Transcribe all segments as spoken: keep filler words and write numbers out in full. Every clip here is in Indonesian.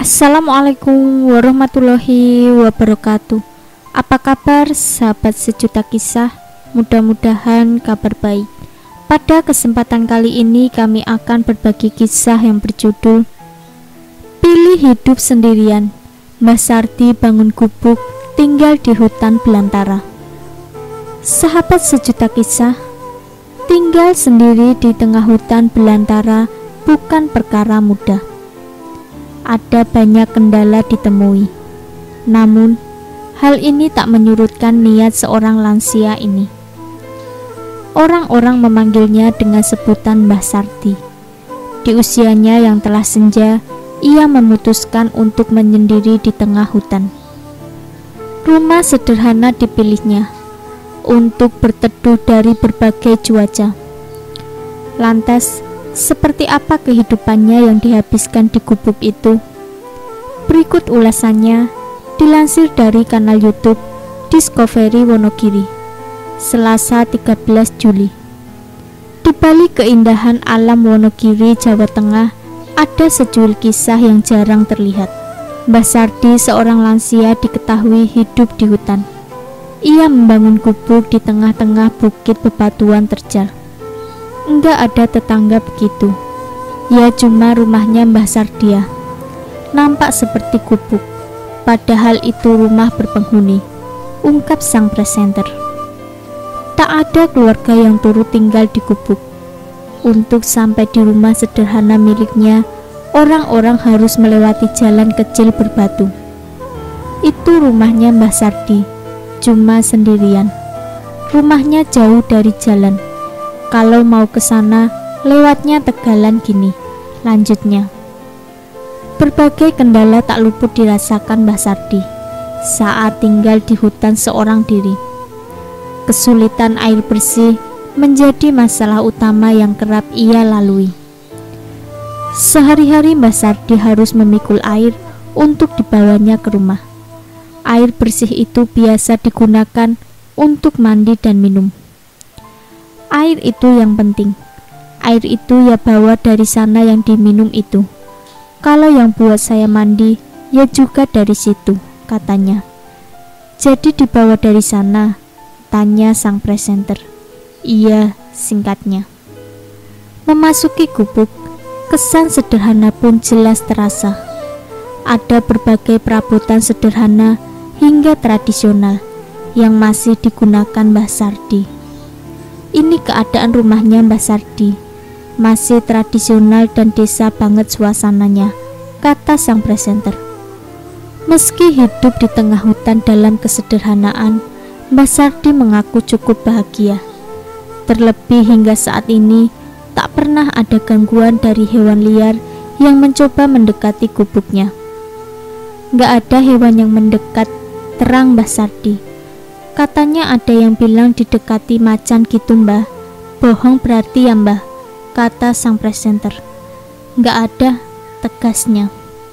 Assalamualaikum warahmatullahi wabarakatuh. Apa kabar sahabat sejuta kisah? Mudah-mudahan kabar baik. Pada kesempatan kali ini kami akan berbagi kisah yang berjudul Pilih Hidup Sendirian. Mbah Sardi bangun gubuk, tinggal di hutan belantara. Sahabat sejuta kisah, tinggal sendiri di tengah hutan belantara bukan perkara mudah. Ada banyak kendala ditemui. Namun, hal ini tak menyurutkan niat seorang lansia ini. Orang-orang memanggilnya dengan sebutan Mbah Sardi. Di usianya yang telah senja, ia memutuskan untuk menyendiri di tengah hutan. Rumah sederhana dipilihnya untuk berteduh dari berbagai cuaca. Lantas, seperti apa kehidupannya yang dihabiskan di gubuk itu? Berikut ulasannya dilansir dari kanal YouTube Discovery Wonogiri, Selasa tiga belas Juli. Di balik keindahan alam Wonogiri, Jawa Tengah, ada secuil kisah yang jarang terlihat. Mbah Sardi, seorang lansia, diketahui hidup di hutan. Ia membangun gubuk di tengah-tengah bukit bebatuan terjal. Enggak ada tetangga begitu. Ya cuma rumahnya Mbah Sardia. Nampak seperti gubuk, padahal itu rumah berpenghuni, ungkap sang presenter. Tak ada keluarga yang turut tinggal di gubuk. Untuk sampai di rumah sederhana miliknya, orang-orang harus melewati jalan kecil berbatu. Itu rumahnya Mbah Sardi, cuma sendirian. Rumahnya jauh dari jalan. Kalau mau ke sana, lewatnya tegalan gini, lanjutnya. Berbagai kendala tak luput dirasakan Mbah Sardi saat tinggal di hutan seorang diri. Kesulitan air bersih menjadi masalah utama yang kerap ia lalui. Sehari-hari Mbah Sardi harus memikul air untuk dibawanya ke rumah. Air bersih itu biasa digunakan untuk mandi dan minum. Air itu yang penting. Air itu ya bawa dari sana yang diminum itu. Kalau yang buat saya mandi, ya juga dari situ, katanya. Jadi dibawa dari sana, tanya sang presenter. Iya, singkatnya. Memasuki gubuk, kesan sederhana pun jelas terasa. Ada berbagai perabotan sederhana hingga tradisional yang masih digunakan Mbah Sardi. Ini keadaan rumahnya Mbah Sardi, masih tradisional dan desa banget suasananya, kata sang presenter. Meski hidup di tengah hutan dalam kesederhanaan, Mbah Sardi mengaku cukup bahagia. Terlebih hingga saat ini, tak pernah ada gangguan dari hewan liar yang mencoba mendekati gubuknya. Gak ada hewan yang mendekat, terang Mbah Sardi. Katanya ada yang bilang didekati macan gitu Mbah. Bohong berarti ya Mbah, kata sang presenter. Nggak ada, tegasnya.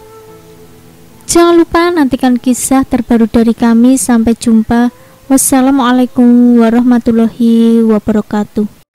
Jangan lupa nantikan kisah terbaru dari kami. Sampai jumpa. Wassalamualaikum warahmatullahi wabarakatuh.